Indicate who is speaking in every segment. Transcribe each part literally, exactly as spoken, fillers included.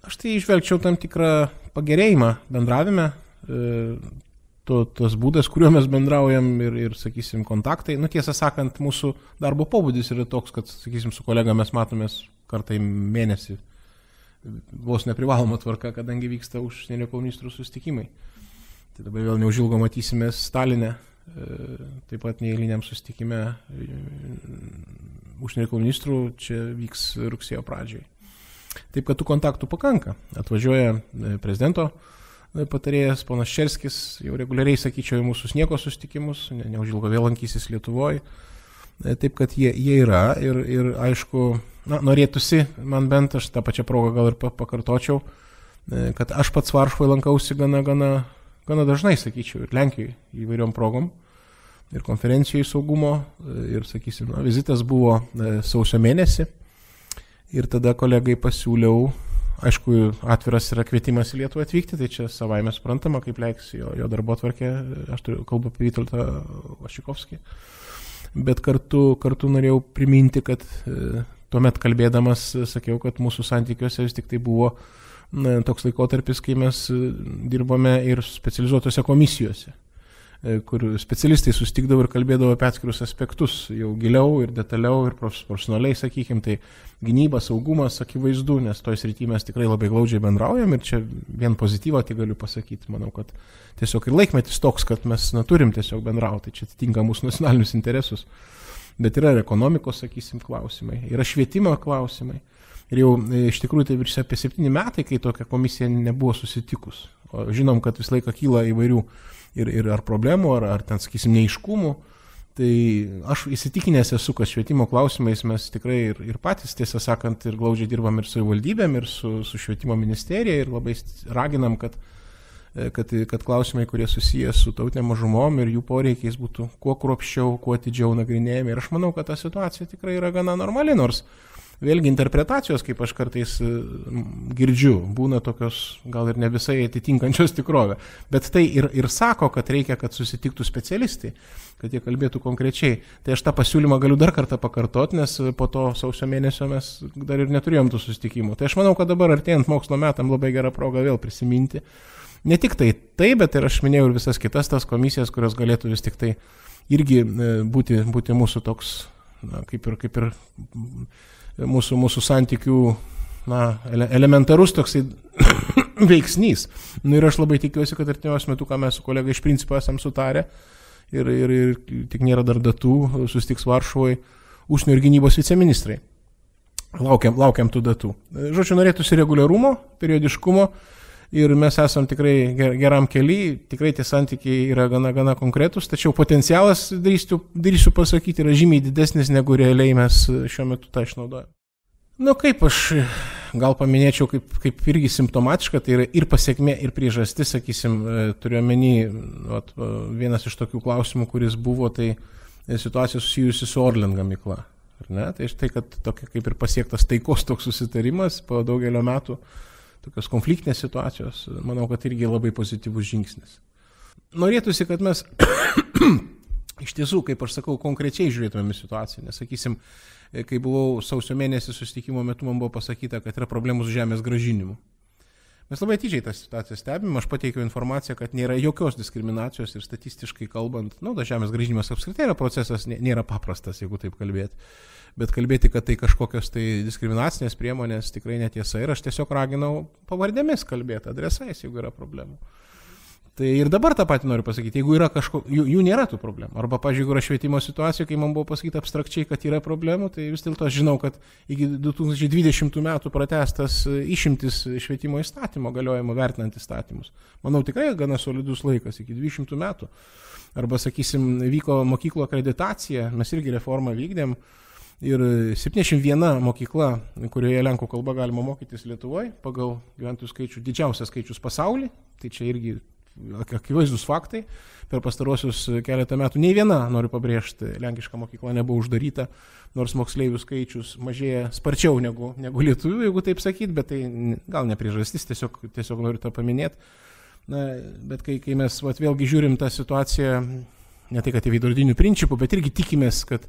Speaker 1: Aš tai išvelgčiau tam tikrą pagerėjimą bendravime, to, tas būdas, kuriuo mes bendraujam ir, ir, sakysim, kontaktai. Nu, tiesą sakant, mūsų darbo pobūdis yra toks, kad, sakysim, su kolega mes matomės kartą į mėnesį, vos neprivaloma tvarka, kadangi vyksta užsienio reikalų ministrų susitikimai. Tai dabar vėl neužilgo matysimės Staline, taip pat neeiliniam susitikime užsienio reikalų ministrų, čia vyks rugsėjo pradžioj. Taip, kad tų kontaktų pakanka. Atvažiuoja prezidento patarėjas, ponas Šerskis, jau reguliariai, sakyčiau, į mūsų sniego susitikimus, ne, neužilgo vėl lankysis Lietuvoje. Taip, kad jie, jie yra ir, ir aišku, na, norėtųsi, man bent, aš tą pačią progą gal ir pakartočiau, kad aš pats Varšuvoje lankausi gana, gana, gana dažnai, sakyčiau, ir Lenkijoje įvairiom progom, ir konferencijoje saugumo, ir, sakysim, na, vizitas buvo sausio mėnesį. Ir tada kolegai pasiūliau, aišku, atviras yra kvietimas į Lietuvą atvykti, tai čia savaime suprantama, kaip leiks jo, jo darbotvarkė, aš turiu kalbą apie Vytautą Vašikovskį, bet kartu, kartu norėjau priminti, kad e, tuomet kalbėdamas sakiau, kad mūsų santykiuose vis tik tai buvo na, toks laikotarpis, kai mes dirbome ir specializuotose komisijose, kur specialistai sustikdavo ir kalbėdavo apie atskirus aspektus, jau giliau ir detaliau ir profesionaliai, sakykime, tai gynyba, saugumas, akivaizdu, nes toj srity mes tikrai labai glaudžiai bendraujam ir čia vien pozityvą tai galiu pasakyti. Manau, kad tiesiog ir laikmetis toks, kad mes na, turim tiesiog bendrauti, čia atitinka mūsų nacionalinius interesus, bet yra ir ekonomikos, sakysim, klausimai, yra švietimo klausimai. Ir jau iš tikrųjų tai virš apie septyni metai, kai tokia komisija nebuvo susitikus. O žinom, kad visą laiką kyla įvairių ir, ir ar problemų, ar, ar ten, sakysim, neiškumų. Tai aš įsitikinęs esu, kad švietimo klausimais mes tikrai ir, ir patys, tiesą sakant, ir glaudžiai dirbam ir su savivaldybėm, ir su, su švietimo ministerija, ir labai raginam, kad, kad, kad klausimai, kurie susiję su tautinėm mažumom ir jų poreikiais būtų kuo kruopščiau, kuo atidžiau nagrinėjami. Ir aš manau, kad ta situacija tikrai yra gana normali, nors vėlgi interpretacijos, kaip aš kartais girdžiu, būna tokios gal ir ne visai atitinkančios tikrovę. Bet tai ir, ir sako, kad reikia, kad susitiktų specialistai, kad jie kalbėtų konkrečiai. Tai aš tą pasiūlymą galiu dar kartą pakartoti, nes po to sausio mėnesio mes dar ir neturėjom tų susitikimų. Tai aš manau, kad dabar artėjant mokslo metam labai gera proga vėl prisiminti. Ne tik tai tai, bet ir aš minėjau ir visas kitas tas komisijas, kurios galėtų vis tik tai irgi būti, būti mūsų toks, na, kaip ir, kaip ir mūsų, mūsų santykių na, elementarus toksai veiksnys. Nu, ir aš labai tikiuosi, kad artimiausiu metu, ką mes su kolega iš principo esam sutarę, ir, ir, ir tik nėra dar datų, susitiks Varšuvoje užsienio ir gynybos viceministrai. Laukiam, laukiam tų datų. Žodžiu, norėtųsi reguliarumo, periodiškumo, ir mes esam tikrai geram kely, tikrai tie santykiai yra gana, gana konkretus, tačiau potencialas, drįsiu, drįsiu pasakyti, yra žymiai didesnis, negu realiai mes šiuo metu tą išnaudojame. Nu kaip aš gal paminėčiau, kaip, kaip irgi simptomatiška, tai yra ir pasiekmė, ir priežastis, sakysim, turiu omeny, vat, vienas iš tokių klausimų, kuris buvo, tai situacija susijusi su Orlen gamykla. Ne? Tai štai, kad tokia kaip ir pasiektas taikos toks susitarimas po daugelio metų, tokios konfliktinės situacijos, manau, kad irgi labai pozityvus žingsnis. Norėtųsi, kad mes iš tiesų, kaip aš sakau, konkrečiai žiūrėtumėm į situaciją, nes, sakysim, kai buvau sausio mėnesį susitikimo metu, man buvo pasakyta, kad yra problemų su žemės grąžinimu. Mes labai atidžiai tą situaciją stebim, aš pateikiau informaciją, kad nėra jokios diskriminacijos ir statistiškai kalbant, nu, da žemės grąžinimas apskritai yra procesas, nėra paprastas, jeigu taip kalbėti. Bet kalbėti, kad tai kažkokios tai diskriminacinės priemonės tikrai netiesa ir aš tiesiog raginau pavardėmis kalbėti, adresais, jeigu yra problemų. Tai ir dabar tą patį noriu pasakyti, jeigu yra kažko, jų, jų nėra tų problemų. Arba, pavyzdžiui, jeigu yra švietimo situacija, kai man buvo pasakyti abstrakčiai, kad yra problemų, tai vis dėlto aš žinau, kad iki du tūkstančiai dvidešimtų metų pratęstas išimtis švietimo įstatymo galiojimo vertinant įstatymus. Manau, tikrai gana solidus laikas, iki dvidešimtų metų. Arba, sakysim, vyko mokyklų akreditacija, mes irgi reformą vykdėm. Ir septyniasdešimt viena mokykla, kurioje lenkų kalba galima mokytis Lietuvoje, pagal gyventojų skaičių, didžiausias skaičius pasaulyje, tai čia irgi akivaizdus faktai, per pastarosius keletą metų nei viena, noriu pabrėžti, lenkiška mokykla nebuvo uždaryta, nors moksleivių skaičius mažėja sparčiau negu, negu lietuvių, jeigu taip sakyti, bet tai gal ne priežastis, tiesiog, tiesiog noriu tą paminėti. Na, bet kai, kai mes vat, vėlgi žiūrim tą situaciją, ne tai, kad į veidrodinių principų, bet irgi tikimės, kad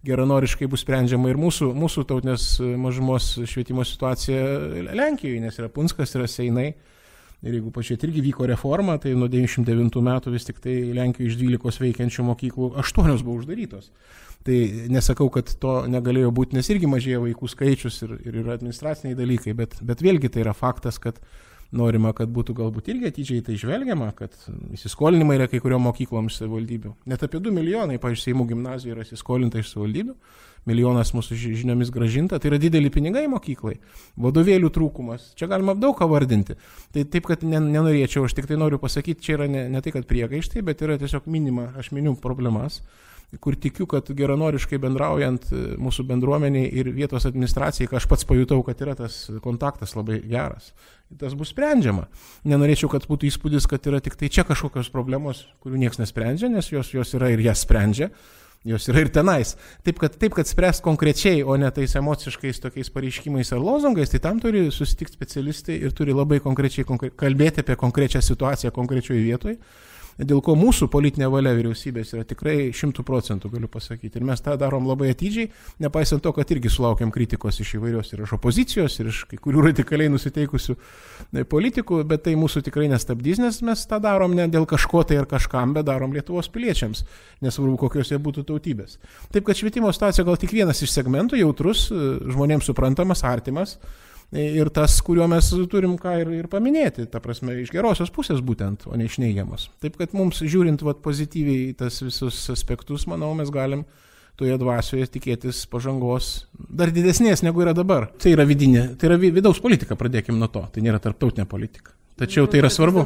Speaker 1: geranoriškai bus sprendžiama ir mūsų, mūsų tautinės mažumos švietimo situacija Lenkijoje, nes yra Punskas, yra Seinai. Ir jeigu pažiūrėti, irgi vyko reforma, tai nuo devyniasdešimt devintų metų vis tik tai Lenkijoje iš dvylikos veikiančių mokyklų aštuonios buvo uždarytos. Tai nesakau, kad to negalėjo būti, nes irgi mažėjo vaikų skaičius ir, ir yra administraciniai dalykai, bet, bet vėlgi tai yra faktas, kad norima, kad būtų galbūt irgi atidžiai tai žvelgiama, kad įsiskolinimai yra kai kuriuom mokyklom iš savivaldybių. Net apie du milijonai, pavyzdžiui, Seimų gimnazijų yra įsiskolinta iš savivaldybių, milijonas mūsų žiniomis gražinta, tai yra dideli pinigai mokyklai, vadovėlių trūkumas, čia galima daug ką vardinti. Tai taip, kad nenorėčiau, aš tik tai noriu pasakyti, čia yra ne, ne tai, kad priekaištai, bet yra tiesiog minima, aš miniu problemas, kur tikiu, kad geranoriškai bendraujant mūsų bendruomeniai ir vietos administracijai, kai aš pats pajutau, kad yra tas kontaktas labai geras, tas bus sprendžiama. Nenorėčiau, kad būtų įspūdis, kad yra tik tai čia kažkokios problemos, kurių niekas nesprendžia, nes jos, jos yra ir jas sprendžia, jos yra ir tenais. Taip, kad, taip, kad spręst konkrečiai, o ne tais emociškais tokiais pareiškimais ar lozungais, tai tam turi susitikti specialistai ir turi labai konkrečiai konkre- kalbėti apie konkrečią situaciją konkrečioje vietoje. Dėl ko mūsų politinė valia vyriausybės yra tikrai šimtų procentų, galiu pasakyti. Ir mes tą darom labai atidžiai, nepaisant to, kad irgi sulaukiam kritikos iš įvairios ir iš opozicijos, ir iš kai kurių radikaliai nusiteikusių politikų, bet tai mūsų tikrai nestabdys, nes mes tą darom ne dėl kažko tai ar kažkam, bet darom Lietuvos piliečiams, nesvarbu kokios jie būtų tautybės. Taip, kad švietimo situacija gal tik vienas iš segmentų, jautrus, žmonėms suprantamas, artimas. Ir tas, kuriuo mes turim ką ir, ir paminėti, ta prasme, iš gerosios pusės būtent, o ne iš neigiamos. Taip, kad mums žiūrint vat, pozityviai tas visus aspektus, manau, mes galim toje dvasioje tikėtis pažangos dar didesnės, negu yra dabar. Tai yra vidinė, tai yra vidaus politika, pradėkim nuo to, tai nėra tarptautinė politika. Tačiau tai yra svarbu.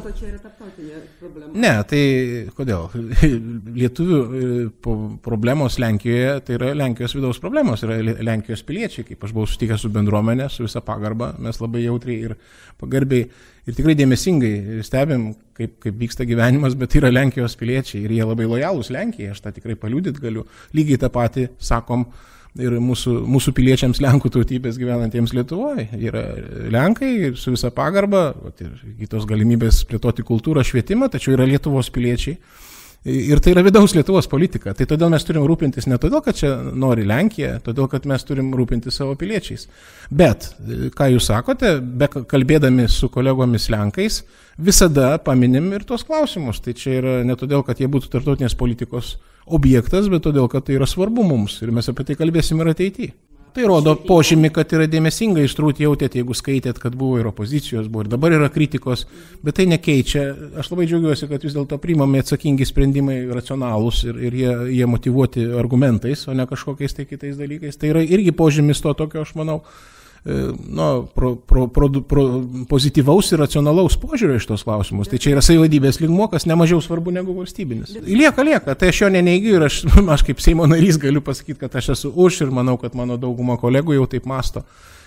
Speaker 1: Ne, tai kodėl? Lietuvių problemos Lenkijoje, tai yra Lenkijos vidaus problemos, yra Lenkijos piliečiai, kaip aš buvau sutikęs su bendruomenė, su visa pagarba, mes labai jautriai ir pagarbiai ir tikrai dėmesingai stebim, kaip, kaip vyksta gyvenimas, bet yra Lenkijos piliečiai ir jie labai lojalūs Lenkijai, aš tą tikrai paliudyt galiu. Lygiai tą patį sakom ir mūsų, mūsų piliečiams Lenkų tautybės gyvenantiems Lietuvoje. Yra Lenkai ir su visa pagarba, ir kitos galimybės plėtoti kultūrą, švietimą, tačiau yra Lietuvos piliečiai. Ir tai yra vidaus Lietuvos politika. Tai todėl mes turim rūpintis ne todėl, kad čia nori Lenkija, todėl, kad mes turim rūpintis savo piliečiais. Bet, ką jūs sakote, be kalbėdami su kolegomis Lenkais, visada paminim ir tos klausimus. Tai čia yra ne todėl, kad jie būtų tarptautinės politikos objektas, bet todėl, kad tai yra svarbu mums ir mes apie tai kalbėsim ir ateityje. Tai rodo požymį, kad yra dėmesingai ištrūt jautėt, jeigu skaitėt, kad buvo ir opozicijos, buvo ir dabar yra kritikos, bet tai nekeičia. Aš labai džiaugiuosi, kad vis dėlto priimami atsakingi sprendimai racionalūs ir, ir jie, jie motyvuoti argumentais, o ne kažkokiais tai kitais dalykais. Tai yra irgi požymis to tokio, aš manau, no, pro, pro, pro, pro, pozityvaus ir racionalaus požiūrio iš tos klausimus. Tai čia yra savivaldybės lygmuo, kas nemažiau svarbu negu valstybinis. Lieka, lieka. Tai aš jo neneigiu ir aš, aš kaip Seimo narys galiu pasakyti, kad aš esu už ir manau, kad mano dauguma kolegų jau taip masto.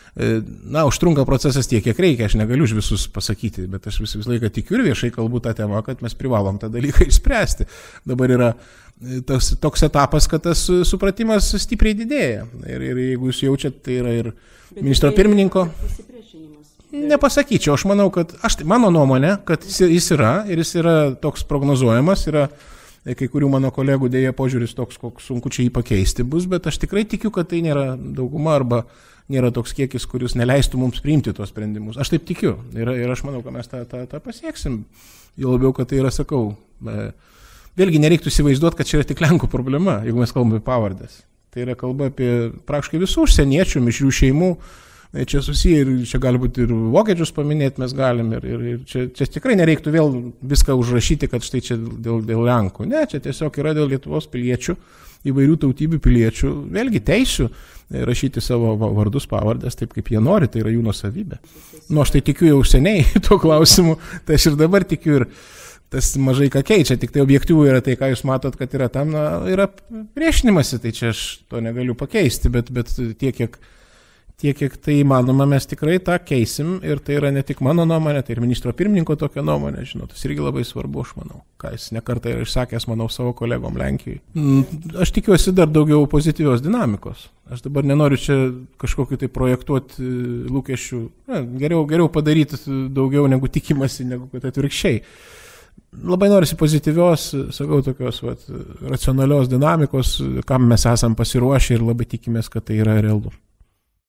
Speaker 1: Na, užtrunka procesas tiek, kiek reikia, aš negaliu už visus pasakyti, bet aš vis, vis laiką tikiu ir viešai kalbu tą temą, kad mes privalom tą dalyką išspręsti. Dabar yra tas, toks etapas, kad tas supratimas stipriai didėja. Ir, ir jeigu jūs jaučiat, tai yra ir ministro pirmininko. Nepasakyčiau, aš manau, kad, aš, mano nuomonė, kad jis, jis yra ir jis yra toks prognozuojamas, yra kai kurių mano kolegų dėja požiūris toks, koks sunku čia jį pakeisti bus, bet aš tikrai tikiu, kad tai nėra dauguma arba nėra toks kiekis, kuris neleistų mums priimti tos sprendimus. Aš taip tikiu ir, ir aš manau, kad mes tą, tą, tą pasieksim. Jau labiau, kad tai yra, sakau, vėlgi nereiktų įsivaizduoti, kad čia yra tik Lenkų problema, jeigu mes kalbame apie pavardės. Tai yra kalba apie praktiškai visų užsieniečių, mišrių šeimų. Čia susiję ir čia gali būti ir vokiečius paminėti mes galim ir, ir, ir čia, čia tikrai nereiktų vėl viską užrašyti, kad štai čia dėl, dėl Lenkų. Ne, čia tiesiog yra dėl Lietuvos piliečių, įvairių tautybių piliečių, vėlgi teisių rašyti savo vardus, pavardės taip, kaip jie nori, tai yra jų nuosavybė. Nu, aš tai tikiu jau seniai tuo klausimu, tai aš ir dabar tikiu ir tas mažai ką keičia, tik tai objektyvų yra tai, ką jūs matot, kad yra tam, na, yra priešinimasi, tai čia aš to negaliu pakeisti, bet, bet tiek, kiek Tiek, kiek tai įmanoma, mes tikrai tą keisim ir tai yra ne tik mano nuomonė, tai ir ministro pirmininko tokia nuomonė, žinot, tas irgi labai svarbu, aš manau, ką jis nekartą yra išsakęs, manau, savo kolegom Lenkijoje. Aš tikiuosi dar daugiau pozityvios dinamikos. Aš dabar nenoriu čia kažkokį tai projektuoti lūkesčių, na, geriau, geriau padaryti daugiau negu tikimasi, negu kad atvirkščiai. labai norisi pozityvios, sakau, tokios vat, racionalios dinamikos, kam mes esam pasiruošę ir labai tikimės, kad tai yra realu.